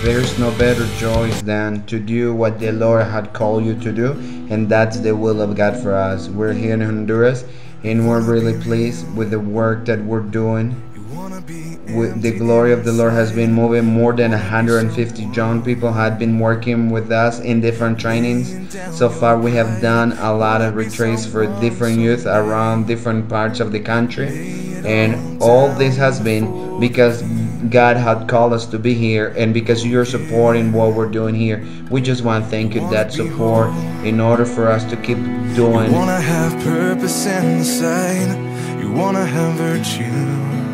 there's no better choice than to do what the Lord had called you to do, and that's the will of God for us. We're here in Honduras, and we're really pleased with the work that we're doing. The glory of the Lord has been moving. More than 150 young people had been working with us in different trainings. So far we have done a lot of retreats for different youth around different parts of the country, and all this has been because God had called us to be here, and because you're supporting what we're doing here. We just want to thank you that support in order for us to keep doing. You wanna have purpose inside, you wanna have virtue,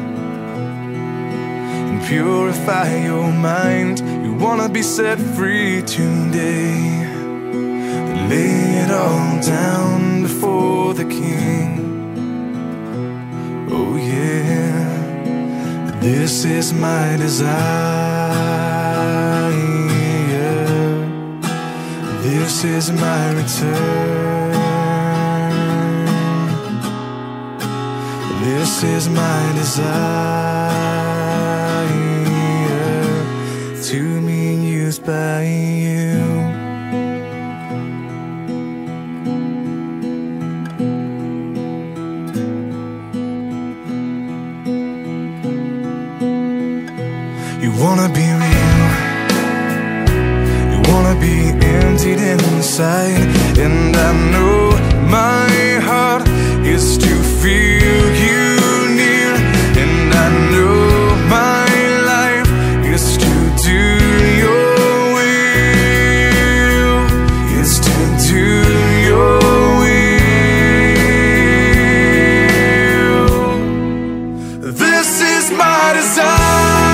purify your mind. You wanna be set free today. Lay it all down before the King. Oh yeah, this is my desire. This is my return. This is my desire, to be used by you. You wanna be real, you wanna be emptied inside, and I know my heart is to feel you near, and I know my life is to do your will, is to do your will. This is my desire.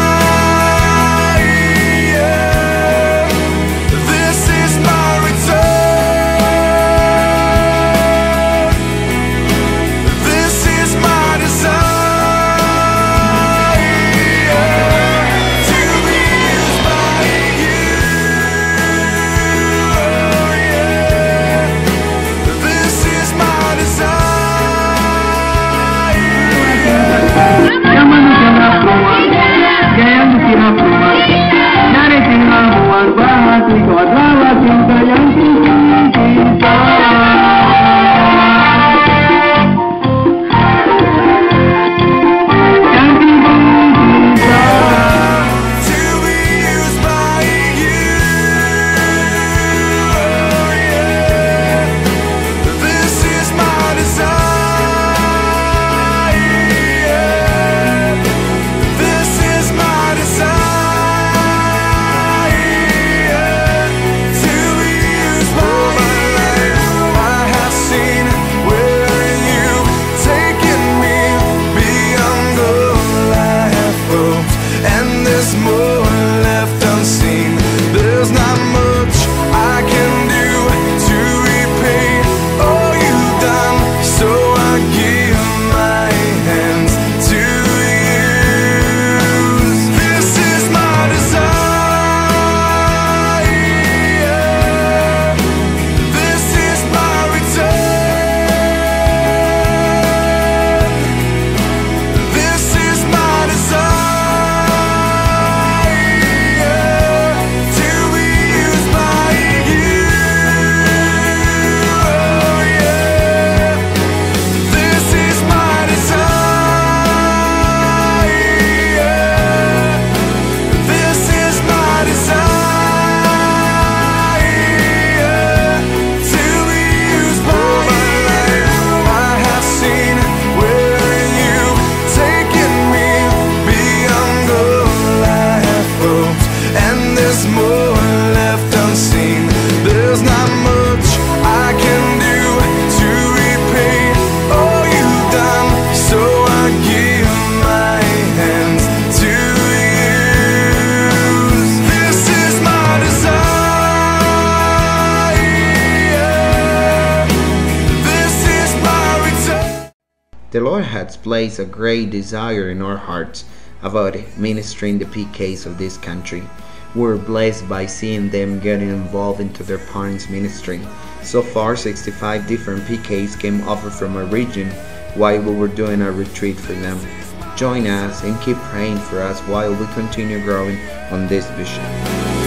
The Lord has placed a great desire in our hearts about ministering the PKs of this country. We're blessed by seeing them getting involved into their parents' ministry. So far, 65 different PKs came over from our region while we were doing a retreat for them. Join us and keep praying for us while we continue growing on this vision.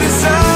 desire.